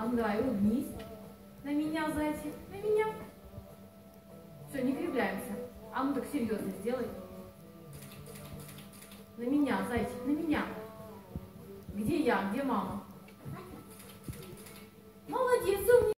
ну давай, улыбнись. На меня, зайчик, на меня. Все, не кривляемся. А ну так серьезно сделай. На меня, зайчик, на меня. Где я, где мама?